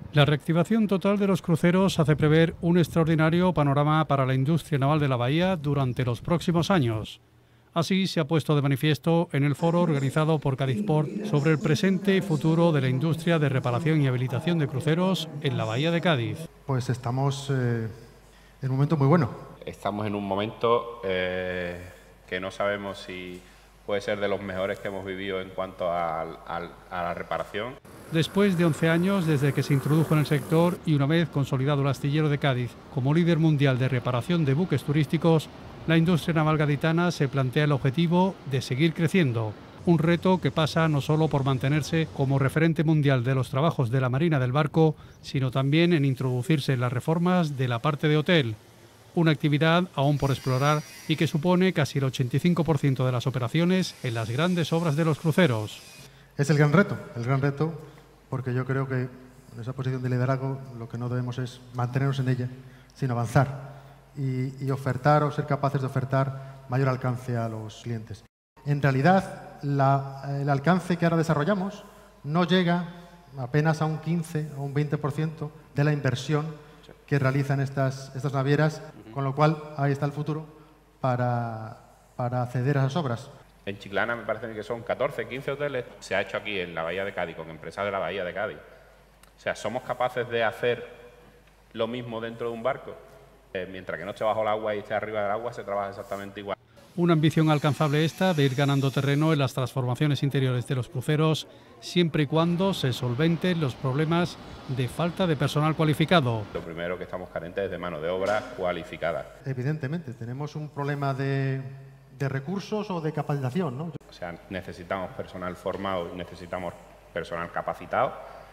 La reactivación total de los cruceros hace prever un extraordinario panorama para la industria naval de la bahía durante los próximos años. Así se ha puesto de manifiesto en el foro organizado por Cadizport sobre el presente y futuro de la industria de reparación y habilitación de cruceros en la bahía de Cádiz. Pues estamos en un momento muy bueno. Estamos en un momento que no sabemos si puede ser de los mejores que hemos vivido en cuanto a la reparación. Después de 11 años desde que se introdujo en el sector y una vez consolidado el astillero de Cádiz como líder mundial de reparación de buques turísticos, la industria naval gaditana se plantea el objetivo de seguir creciendo. Un reto que pasa no solo por mantenerse como referente mundial de los trabajos de la marina del barco, sino también en introducirse en las reformas de la parte de hotel. Una actividad aún por explorar y que supone casi el 85% de las operaciones en las grandes obras de los cruceros. Es el gran reto, porque yo creo que en esa posición de liderazgo lo que no debemos es mantenernos en ella, sino avanzar y ofertar o ser capaces de ofertar mayor alcance a los clientes. En realidad, el alcance que ahora desarrollamos no llega apenas a un 15 o un 20% de la inversión que realizan estas navieras, con lo cual ahí está el futuro para acceder a esas obras. En Chiclana me parece que son 14, 15 hoteles. Se ha hecho aquí en la bahía de Cádiz, con empresas de la bahía de Cádiz. O sea, somos capaces de hacer lo mismo dentro de un barco. Mientras que no esté bajo el agua y esté arriba del agua, se trabaja exactamente igual. Una ambición alcanzable esta de ir ganando terreno en las transformaciones interiores de los cruceros, siempre y cuando se solventen los problemas de falta de personal cualificado. Lo primero que estamos carentes es de mano de obra cualificada. Evidentemente, tenemos un problema de recursos o de capacitación, ¿no? O sea, necesitamos personal formado y necesitamos personal capacitado.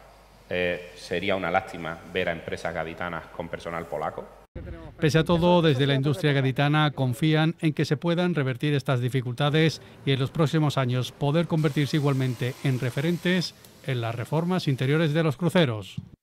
Sería una lástima ver a empresas gaditanas con personal polaco. Pese a todo, desde la industria gaditana confían en que se puedan revertir estas dificultades y en los próximos años poder convertirse igualmente en referentes en las reformas interiores de los cruceros.